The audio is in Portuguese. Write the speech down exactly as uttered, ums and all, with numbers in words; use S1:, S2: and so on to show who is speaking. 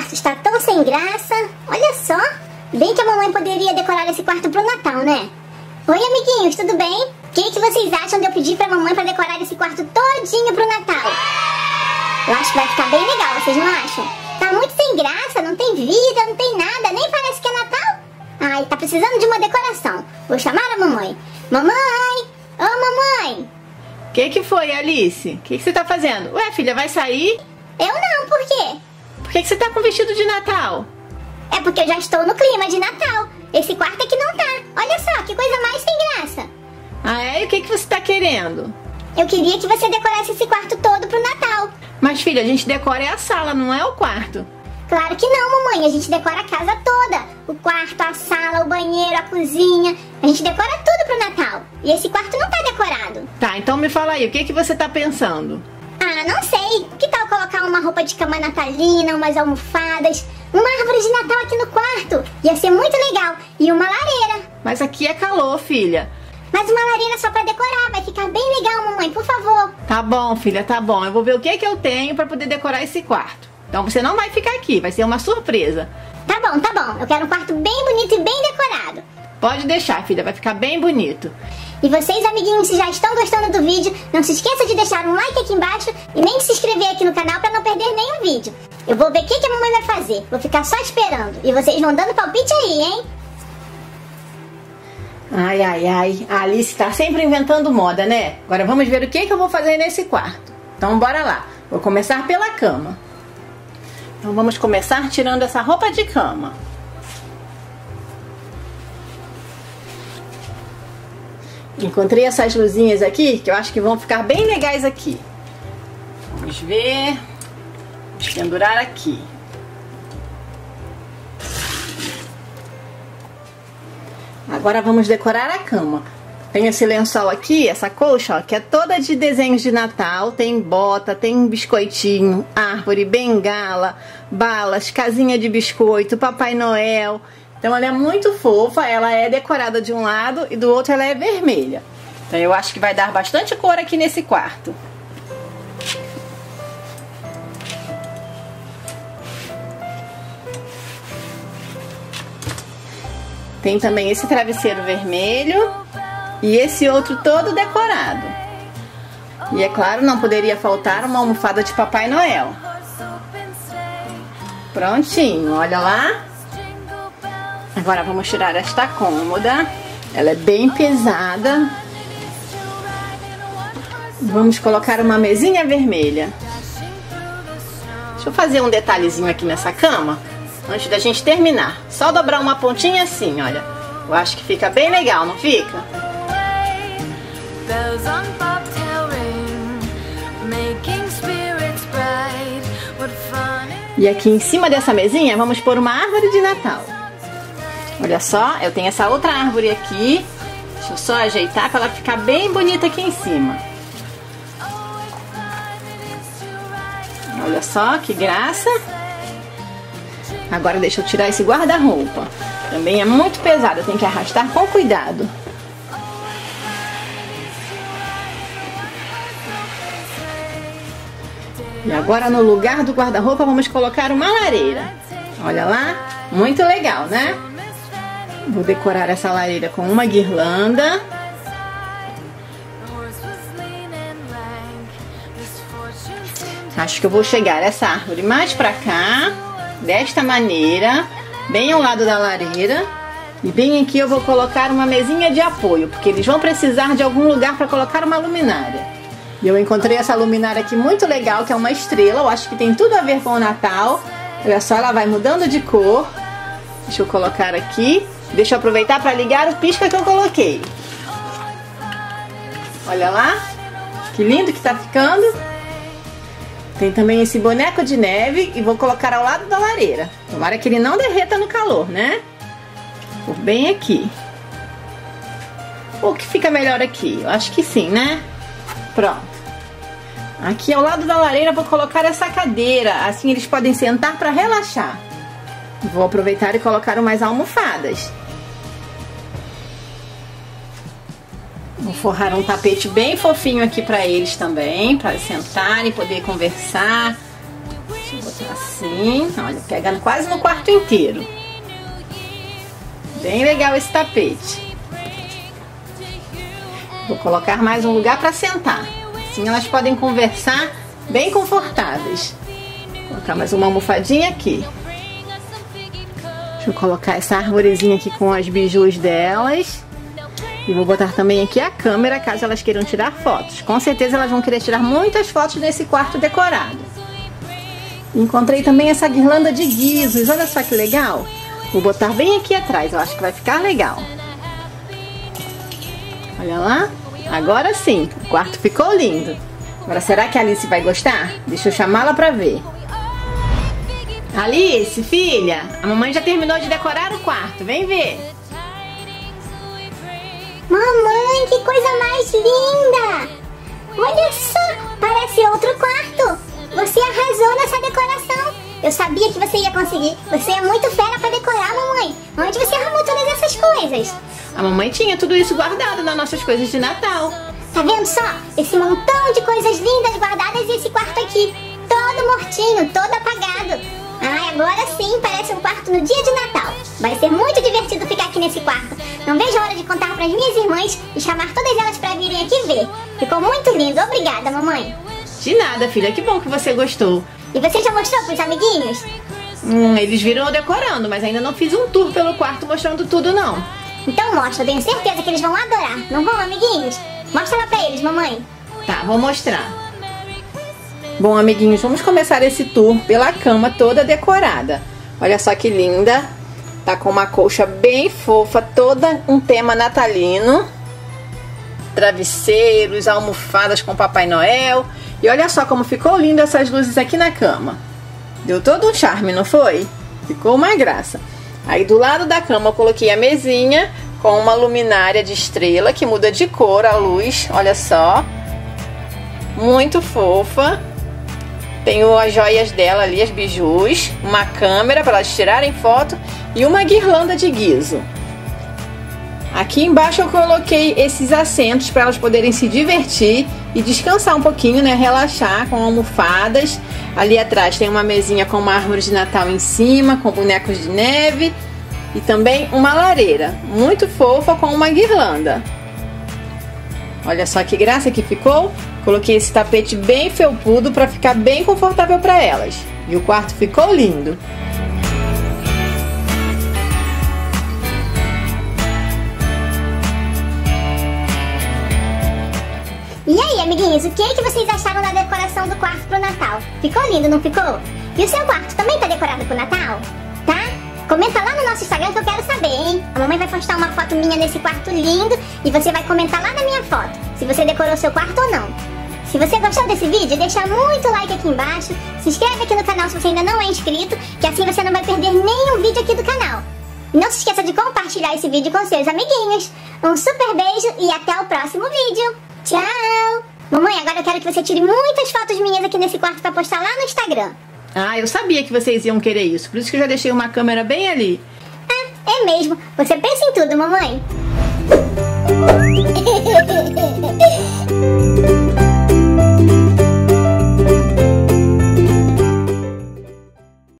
S1: quarto está tão sem graça. Olha só. Bem que a mamãe poderia decorar esse quarto pro Natal, né? Oi, amiguinhos, tudo bem? O que, que vocês acham de eu pedir pra mamãe pra decorar esse quarto todinho pro Natal? Eu acho que vai ficar bem legal, vocês não acham? Tá muito sem graça, não tem vida, não tem nada, nem parece que é Natal. Ai, tá precisando de uma decoração. Vou chamar a mamãe. Mamãe! Ô, mamãe!
S2: O que que foi, Alice? O que que você tá fazendo? Ué, filha, vai sair?
S1: Eu não, por quê?
S2: Por que que você tá com vestido de Natal?
S1: É porque eu já estou no clima de Natal. Esse quarto aqui não tá. Olha só, que coisa mais sem graça.
S2: Ah, é? E o que que você tá querendo?
S1: Eu queria que você decorasse esse quarto todo pro Natal.
S2: Mas, filha, a gente decora é a sala, não é o quarto.
S1: Claro que não, mamãe. A gente decora a casa toda. O quarto, a sala, o banheiro, a cozinha. A gente decora tudo pro Natal. E esse quarto não tá decorado.
S2: Tá, então me fala aí, o que que você tá pensando?
S1: Ah, não sei. Que tal colocar uma roupa de cama natalina, umas almofadas, uma árvore de Natal aqui no quarto? Ia ser muito legal. E uma lareira.
S2: Mas aqui é calor, filha.
S1: Mas uma lareira só pra decorar. Vai ficar bem legal, mamãe, por favor.
S2: Tá bom, filha, tá bom. Eu vou ver o que que eu tenho pra poder decorar esse quarto. Então você não vai ficar aqui, vai ser uma surpresa.
S1: Tá bom, tá bom. Eu quero um quarto bem bonito e bem decorado.
S2: Pode deixar, filha, vai ficar bem bonito.
S1: E vocês, amiguinhos, se já estão gostando do vídeo, não se esqueça de deixar um like aqui embaixo e nem de se inscrever aqui no canal pra não perder nenhum vídeo. Eu vou ver o que que a mamãe vai fazer. Vou ficar só esperando. E vocês vão dando palpite aí, hein?
S2: Ai, ai, ai. A Alice tá sempre inventando moda, né? Agora vamos ver o que que eu vou fazer nesse quarto. Então bora lá. Vou começar pela cama. Então vamos começar tirando essa roupa de cama. Encontrei essas luzinhas aqui, que eu acho que vão ficar bem legais aqui. Vamos ver. Vamos pendurar aqui. Agora vamos decorar a cama. Tem esse lençol aqui, essa colcha, ó, que é toda de desenhos de Natal. Tem bota, tem biscoitinho, árvore, bengala, balas, casinha de biscoito, Papai Noel. Então ela é muito fofa, ela é decorada de um lado e do outro ela é vermelha. Então eu acho que vai dar bastante cor aqui nesse quarto. Tem também esse travesseiro vermelho e esse outro todo decorado. E é claro, não poderia faltar uma almofada de Papai Noel. Prontinho, olha lá. Agora vamos tirar esta cômoda. Ela é bem pesada. Vamos colocar uma mesinha vermelha. Deixa eu fazer um detalhezinho aqui nessa cama antes da gente terminar. Só dobrar uma pontinha assim, olha. Eu acho que fica bem legal, não fica? E aqui em cima dessa mesinha vamos pôr uma árvore de Natal. Olha só, eu tenho essa outra árvore aqui. Deixa eu só ajeitar para ela ficar bem bonita aqui em cima. Olha só que graça. Agora deixa eu tirar esse guarda-roupa. Também é muito pesado, eu tenho que arrastar com cuidado. E agora no lugar do guarda-roupa vamos colocar uma lareira. Olha lá, muito legal, né? Vou decorar essa lareira com uma guirlanda. Acho que eu vou chegar essa árvore mais pra cá, desta maneira, bem ao lado da lareira. E bem aqui eu vou colocar uma mesinha de apoio, porque eles vão precisar de algum lugar para colocar uma luminária. E eu encontrei essa luminária aqui muito legal, que é uma estrela. Eu acho que tem tudo a ver com o Natal. Olha só, ela vai mudando de cor. Deixa eu colocar aqui. Deixa eu aproveitar para ligar o pisca que eu coloquei. Olha lá, que lindo que tá ficando. Tem também esse boneco de neve e vou colocar ao lado da lareira. Tomara que ele não derreta no calor, né? Por bem aqui. Ou que fica melhor aqui? Eu acho que sim, né? Pronto. Aqui ao lado da lareira vou colocar essa cadeira. Assim eles podem sentar para relaxar. Vou aproveitar e colocar umas almofadas. Vou forrar um tapete bem fofinho aqui para eles também, para sentarem e poder conversar. Deixa eu botar assim. assim, olha, pegando quase no quarto inteiro. Bem legal esse tapete. Vou colocar mais um lugar para sentar. Assim elas podem conversar bem confortáveis. Vou colocar mais uma almofadinha aqui. Deixa eu colocar essa arvorezinha aqui com as bijus delas. E vou botar também aqui a câmera, caso elas queiram tirar fotos. Com certeza elas vão querer tirar muitas fotos nesse quarto decorado. Encontrei também essa guirlanda de guizos. Olha só que legal. Vou botar bem aqui atrás, eu acho que vai ficar legal. Olha lá. Agora sim, o quarto ficou lindo. Agora, será que a Alice vai gostar? Deixa eu chamá-la pra ver. Alice, filha, a mamãe já terminou de decorar o quarto. Vem ver.
S1: Mamãe, que coisa mais linda! Olha só, parece outro quarto. Você arrasou nessa decoração. Eu sabia que você ia conseguir. Você é muito fera pra decorar, mamãe. Onde você arrumou todas essas coisas?
S2: A mamãe tinha tudo isso guardado nas nossas coisas de Natal.
S1: Tá vendo só? Esse montão de coisas lindas guardadas e esse quarto aqui, todo mortinho, todo apagado. Ai, agora sim parece um quarto no dia de Natal. Vai ser muito divertido ficar aqui nesse quarto. Não vejo a hora de contar para as minhas irmãs e chamar todas elas para virem aqui ver. Ficou muito lindo. Obrigada, mamãe.
S2: De nada, filha. Que bom que você gostou.
S1: E você já mostrou pros amiguinhos?
S2: Hum, eles viram eu decorando, mas ainda não fiz um tour pelo quarto mostrando tudo, não.
S1: Então mostra, eu tenho certeza que eles vão adorar. Não vão, amiguinhos? Mostra lá pra eles, mamãe.
S2: Tá, vou mostrar. Bom, amiguinhos, vamos começar esse tour pela cama toda decorada. Olha só que linda. Tá com uma colcha bem fofa, toda um tema natalino. Travesseiros, almofadas com Papai Noel. E olha só como ficou lindo essas luzes aqui na cama. Deu todo um charme, não foi? Ficou uma graça. Aí do lado da cama eu coloquei a mesinha com uma luminária de estrela que muda de cor a luz. Olha só. Muito fofa. Tenho as joias dela ali, as bijus, uma câmera para elas tirarem foto e uma guirlanda de guizo. Aqui embaixo eu coloquei esses assentos para elas poderem se divertir e descansar um pouquinho, né? Relaxar com almofadas. Ali atrás tem uma mesinha com uma árvore de Natal em cima, com bonecos de neve e também uma lareira muito fofa com uma guirlanda. Olha só que graça que ficou. Coloquei esse tapete bem felpudo para ficar bem confortável para elas. E o quarto ficou lindo.
S1: E aí, amiguinhos, o que, que vocês acharam da decoração do quarto pro Natal? Ficou lindo, não ficou? E o seu quarto também tá decorado pro Natal? Tá? Comenta lá no nosso Instagram que eu quero saber, hein? A mamãe vai postar uma foto minha nesse quarto lindo e você vai comentar lá na minha foto se você decorou seu quarto ou não. Se você gostou desse vídeo, deixa muito like aqui embaixo, se inscreve aqui no canal se você ainda não é inscrito, que assim você não vai perder nenhum vídeo aqui do canal. E não se esqueça de compartilhar esse vídeo com seus amiguinhos. Um super beijo e até o próximo vídeo. Tchau! Mamãe, agora eu quero que você tire muitas fotos minhas aqui nesse quarto pra postar lá no Instagram.
S2: Ah, eu sabia que vocês iam querer isso, por isso que eu já deixei uma câmera bem ali.
S1: Ah, é mesmo. Você pensa em tudo, mamãe.